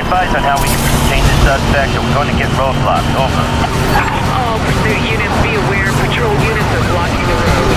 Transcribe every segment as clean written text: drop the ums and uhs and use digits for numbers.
advise on how we can contain the suspect, or we're going to get roadblocks. Over. All pursuit units be aware. Patrol units are blocking the road.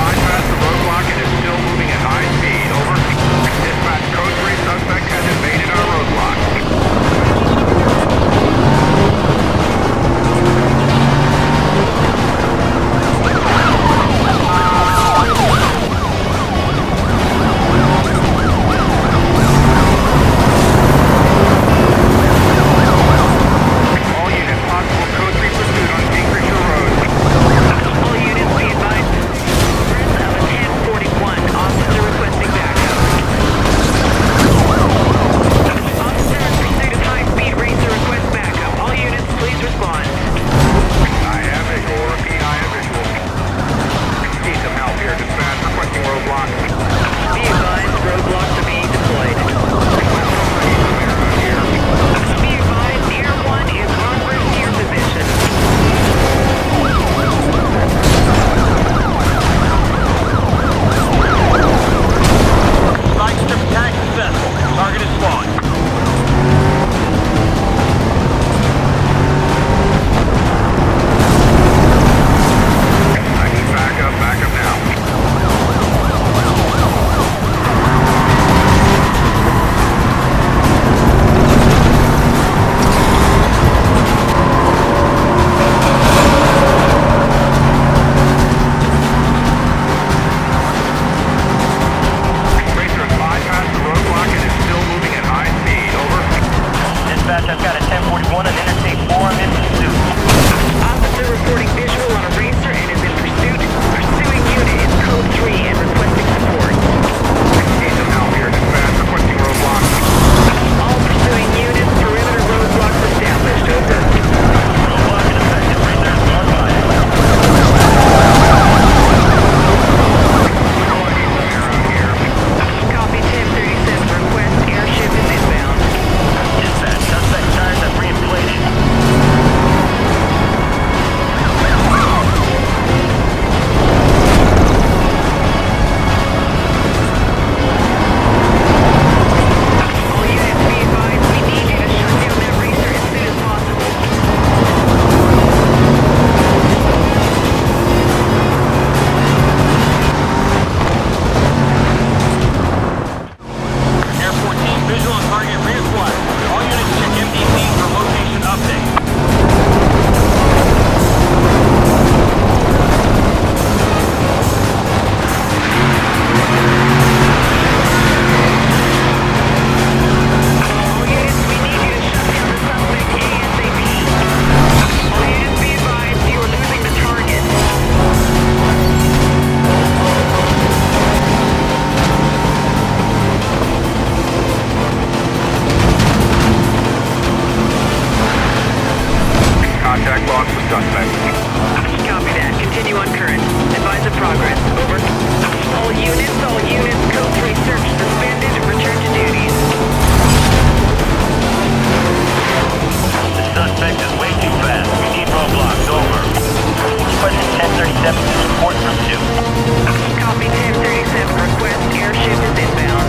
Invaded suspect. Copy that. Continue on current. Advise of progress. Over. All units, code 3 search suspended. Return to duties. The suspect is way too fast. We need roadblocks. Over. Requesting 1037 to support pursuit. Copy 1037. Request airship is inbound.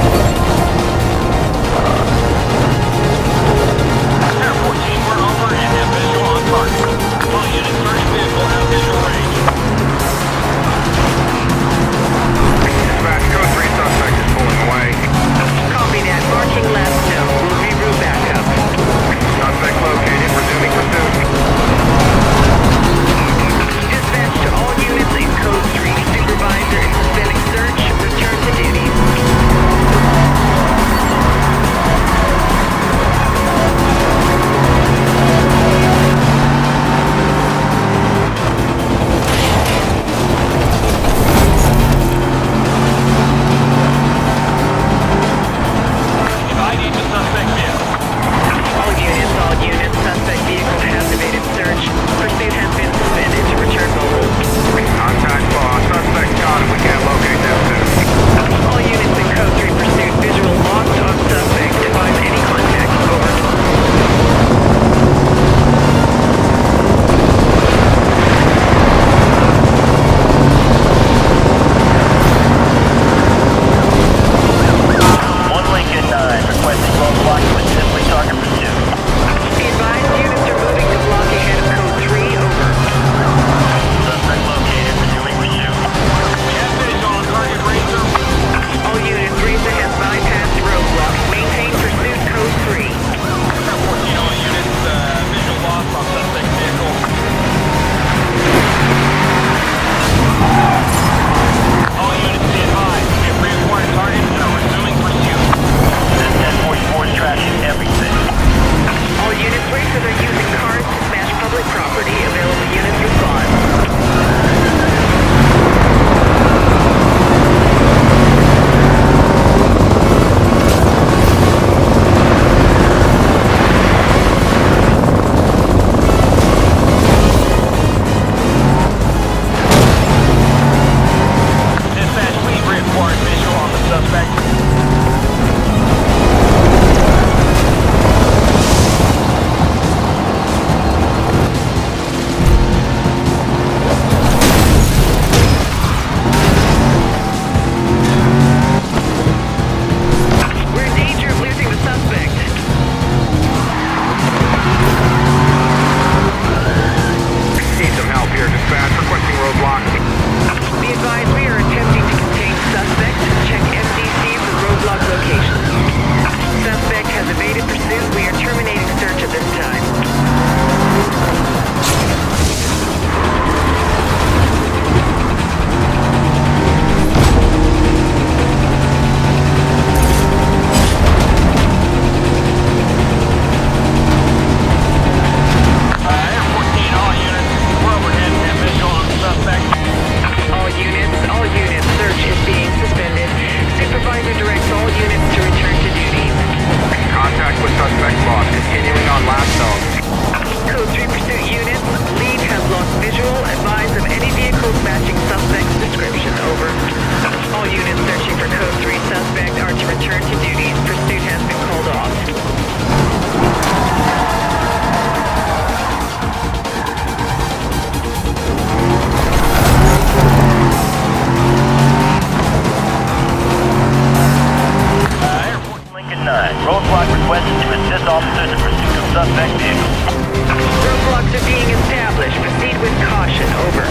Air 14, we're over and have visual on target. All units, search vehicle have visual range. Dispatch, code 3 suspect is pulling away. Copy that. Marking last zone. We'll reroute back up. Suspect located, resuming pursuit. Dispatch to all units in code 3. Supervisor and suspending search. Return to duties. Suspect vehicle has evaded search. Pursuit has been suspended to return mobile. Contact boss. Suspect gone. We can't locate them soon. All units in code 3 pursuit. Visual locked on suspect. Advise any contact. Over. One Lincoln 9 requesting roadblock to assist with target pursuit. Be advised, units are moving to block ahead of code 3. Over. Suspect located. Resuming pursuit. We have visual on target Racer. All units, Racer has bypassed roadblock. Maintain pursuit code 3. Air 14, all units, visual loss on suspect vehicle. All units, be advised. We have reacquired target and are resuming pursuit. This 1044 is trashing everything. All units, Racers are using cars to smash public property. Available units respond. Dispatch, we've reacquired visual on the suspect. We're in danger of losing the suspect. Need some help here. Dispatch, requesting roadblock. Be advised, we are attempting to contain suspect. Check MDC for roadblock locations. Suspect has evaded pursuit. We are terminating search at this time. Air 14, all units, we're overhead and have visual on the suspect. All units, search is being suspended. Supervisor directs all units to return to duties. Contact with suspect boss. Continuing on last zone. Code 3 pursuit units, lead has lost visual. Advise of any vehicles matching suspect's description. Over. All units searching for code 3 suspect are to return to duties. Pursuit has been called off. Lincoln 9. Roadblock requested to assist officers in pursuit of suspect vehicle. Roadblocks are being established. Proceed with caution. Over.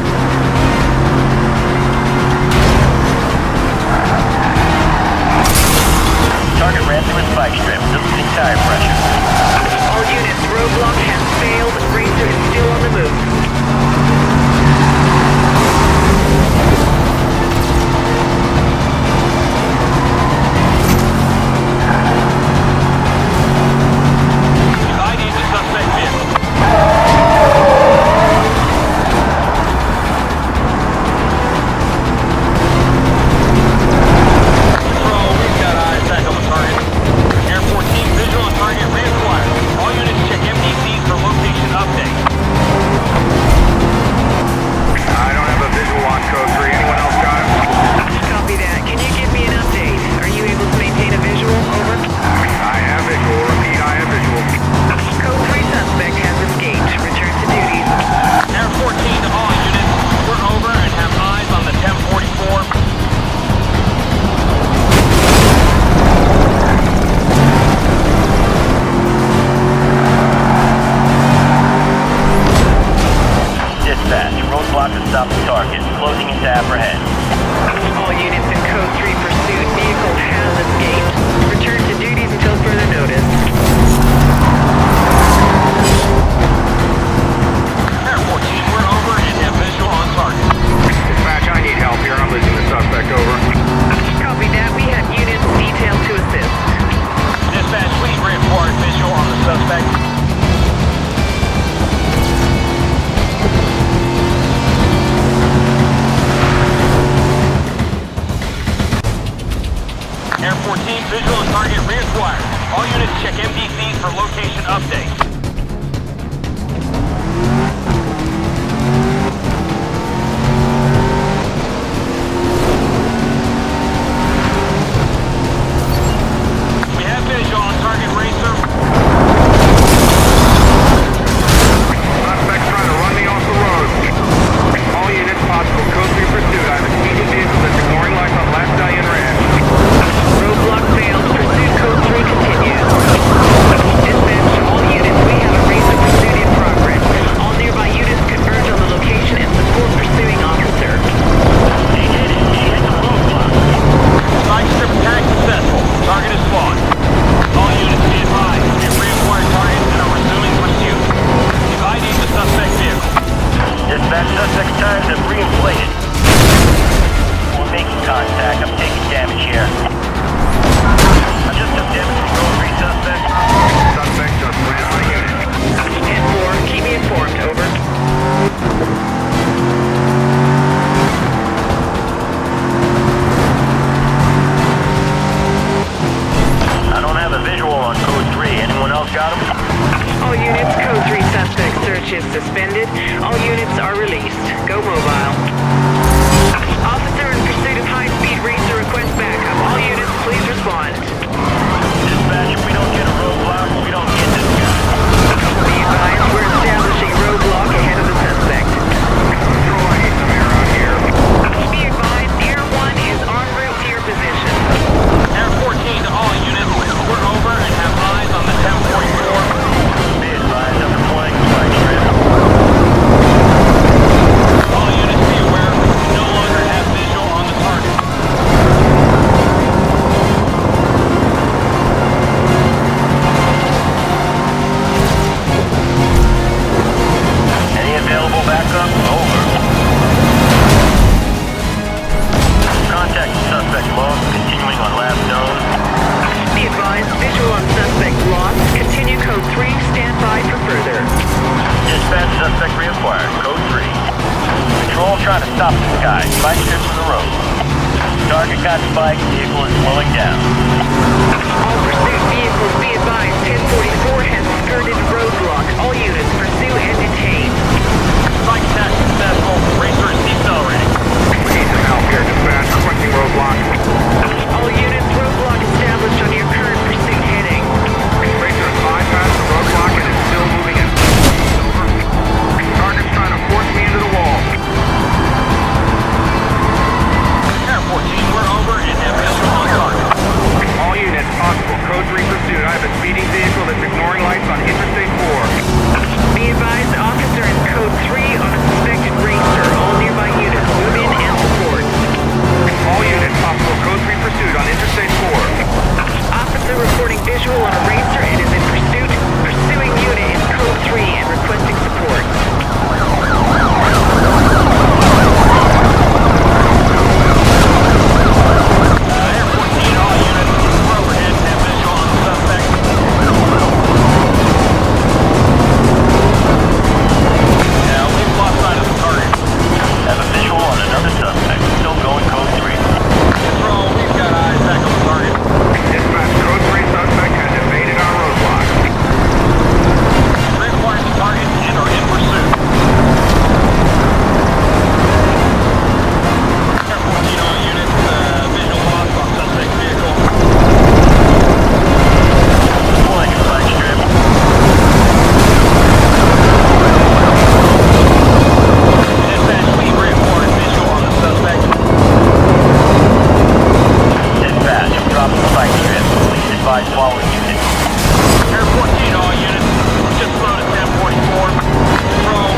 Target ran through a spike strip. Losing tire pressure. All units, roadblock has failed. Racer is still on the move. Air 14, visual on target reacquired. All units check MDCs Check MDCs for location updates. We have visual on target racer. Suspect trying to run me off the road. All units possible. Code 3 pursuit. I have a speeding vehicle that's ignoring lights on last Stallion Ranch. Roadblock failed. Pursuit code 3 continues. Dispatch to all units. We have a racer pursuit in progress. All nearby units converge on the location and support pursuing officer. He hit the roadblock. Side strip attack successful. Target is spawned. All units be advised. We have reacquired targets and are resuming pursuit. We've ID'd the suspect vehicle. Dispatch, suspect's tires have re-inflated. We're making contact. I'm taking damage here. I just took damage from code 3 suspect. Suspect just ran my unit. 10-4, keep me informed, over. I don't have a visual on code 3. Anyone else got him? All units, code 3 suspect search is suspended. All units are released. Go mobile. Officer in pursuit of high-speed racer request backup. All units, please respond. Dispatch, if we don't get a roadblock, we don't get this guy. Be advised, we're establishing roadblock ahead of the suspect. Control, I need some air out here. Be advised, Air 1 is en route to your position. Air 14 to all units. We're over and have eyes on the 1044. Be advised, I'm deploying spike strip. All units be aware. We no longer have visual on the target. Any available backup? Over. Contact suspect lost. Continuing on last zone. Be advised, visual on suspect lost. Continue code 3, stand by for further. Dispatch, suspect reacquired. Code 3. Patrol trying to stop this guy. Spike strips in the road. Target got spiked. Vehicle is slowing down. All pursuit vehicles, be advised, 1044 has skirted roadblock. All units, pursue and detain. Spike attack successful. Racer is decelerating. We need some help here, dispatch. Requesting roadblock. All units, roadblock established on your current pursuit heading. Racer has bypassed the roadblock and is still moving in. Over. Target's trying to force me into the wall. Air 14, we're over and have visual on target. All units possible. Code 3 pursuit. I have a speeding vehicle that's ignoring lights on Interstate 4. Be advised, officer in code 3 on a suspected racer. All nearby units, move in and support. All units possible. Code 3 pursuit on Interstate 4. Officer reporting visual on a racer and is in pursuit. Pursuing unit is code 3 and requesting support. Air 14, all units. We're overhead and have visual on the suspect. Yeah, we've lost sight of the target. Have a visual on another suspect. Still going code 3. Control, we've got eyes back on the target. Dispatch, Code 3 suspect has evaded our roadblock. Reacquired the target and are in pursuit. Air 14, all units. Visual loss on suspect vehicle. Deploying spike strip. Dispatch, we've reacquired visual on the suspect. Dispatch, I'm dropping spike strip. Please advise following unit. Air 14, all units. Just flown at 1044. Control,